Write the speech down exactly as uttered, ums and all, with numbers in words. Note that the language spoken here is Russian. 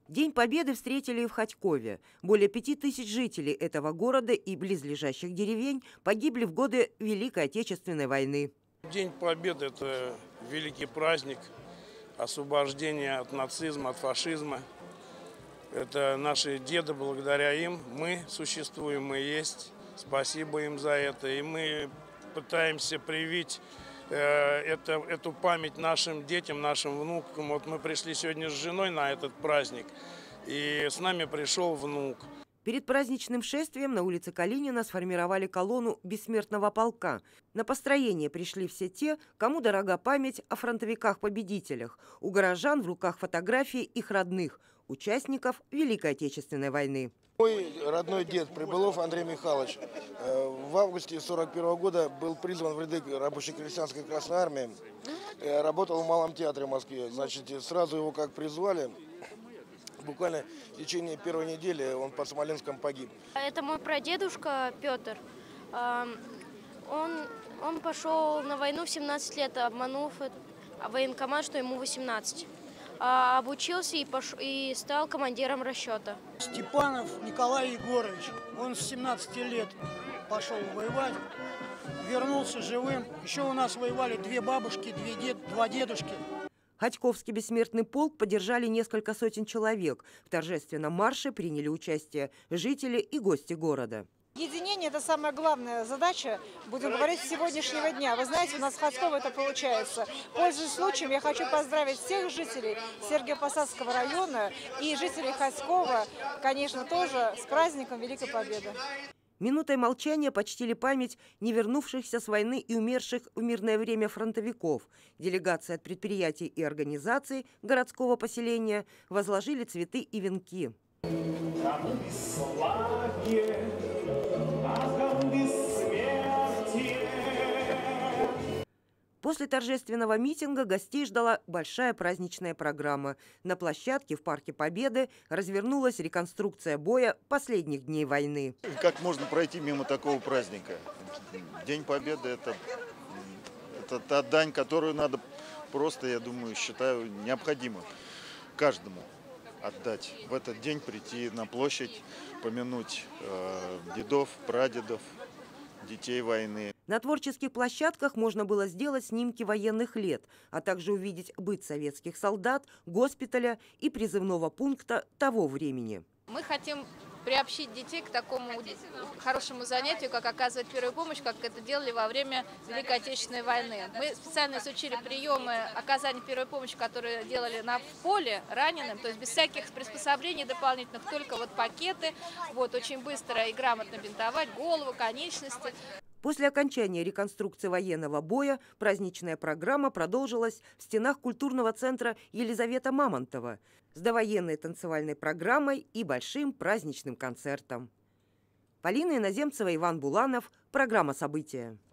День Победы встретили и в Хотькове. Более пяти тысяч жителей этого города и близлежащих деревень погибли в годы Великой Отечественной войны. День Победы – это великий праздник освобождения от нацизма, от фашизма. Это наши деды, благодаря им мы существуем, мы есть. Спасибо им за это. И мы пытаемся привить э, это, эту память нашим детям, нашим внукам. Вот мы пришли сегодня с женой на этот праздник, и с нами пришел внук. Перед праздничным шествием на улице Калинина сформировали колонну бессмертного полка. На построение пришли все те, кому дорога память о фронтовиках-победителях. У горожан в руках фотографии их родных, участников Великой Отечественной войны. Мой родной дед Прибылов Андрей Михайлович в августе сорок первого года был призван в ряды рабоче-крестьянской Красной Армии. Работал в Малом театре в Москве. Значит, сразу его как призвали, буквально в течение первой недели он под Смоленском погиб. Это мой прадедушка Петр. Он, он пошел на войну в семнадцать лет, обманув военкомат, что ему восемнадцать. Обучился и, пош... и стал командиром расчета. Степанов Николай Егорович, он с семнадцати лет пошел воевать, вернулся живым. Еще у нас воевали две бабушки, две дед... два дедушки. Хотьковский бессмертный полк поддержали несколько сотен человек. В торжественном марше приняли участие жители и гости города. Единение – это самая главная задача, будем говорить, сегодняшнего дня. Вы знаете, у нас в Хотьково это получается. Пользуясь случаем, я хочу поздравить всех жителей Сергиево-Посадского района и жителей Хотьково, конечно, тоже с праздником Великой Победы. Минутой молчания почтили память не вернувшихся с войны и умерших в мирное время фронтовиков. Делегации от предприятий и организаций городского поселения возложили цветы и венки. После торжественного митинга гостей ждала большая праздничная программа. На площадке в Парке Победы развернулась реконструкция боя последних дней войны. Как можно пройти мимо такого праздника? День Победы – это, это та дань, которую надо просто, я думаю, считаю, необходимо каждому отдать. В этот день прийти на площадь, помянуть э, дедов, прадедов, детей войны. На творческих площадках можно было сделать снимки военных лет, а также увидеть быт советских солдат, госпиталя и призывного пункта того времени. Мы хотим приобщить детей к такому хорошему занятию, как оказывать первую помощь, как это делали во время Великой Отечественной войны. Мы специально изучили приемы оказания первой помощи, которые делали на поле раненым, то есть без всяких приспособлений дополнительных, только вот пакеты, вот, очень быстро и грамотно бинтовать голову, конечности. После окончания реконструкции военного боя праздничная программа продолжилась в стенах культурного центра Елизавета Мамонтова с довоенной танцевальной программой и большим праздничным концертом. Полина Иноземцева, Иван Буланов. Программа «События».